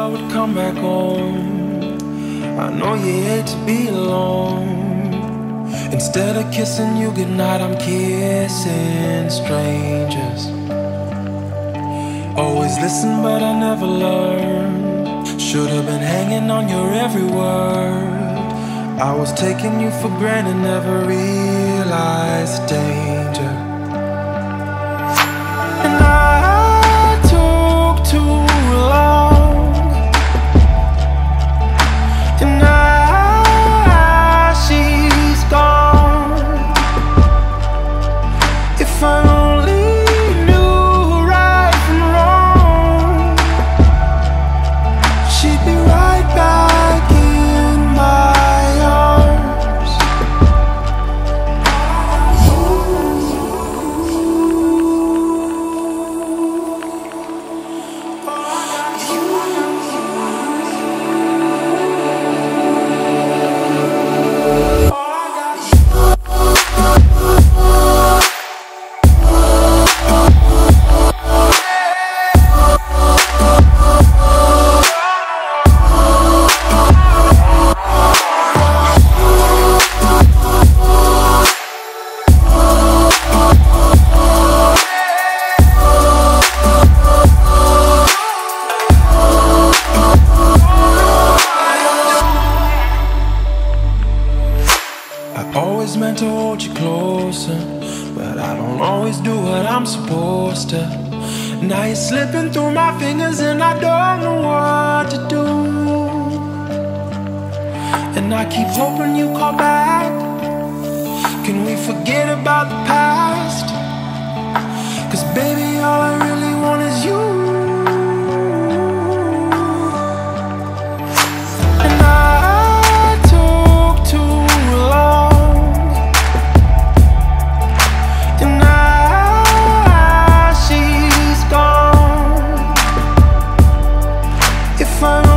would come back home. I know you hate to be alone. Instead of kissing you goodnight, I'm kissing strangers. Always listen, but I never learned. Should've been hanging on your every word. I was taking you for granted, never realized the danger. And I took too long. And now she's gone. If I only knew right from wrong, she'd be right back in my arms. I always meant to hold you closer, but I don't always do what I'm supposed to. Now you're slipping through my fingers and I don't know what to do. And I keep hoping you call back. Can we forget about the past? 'Cause baby, all I really want is you. And I took too long. And now she's gone. If I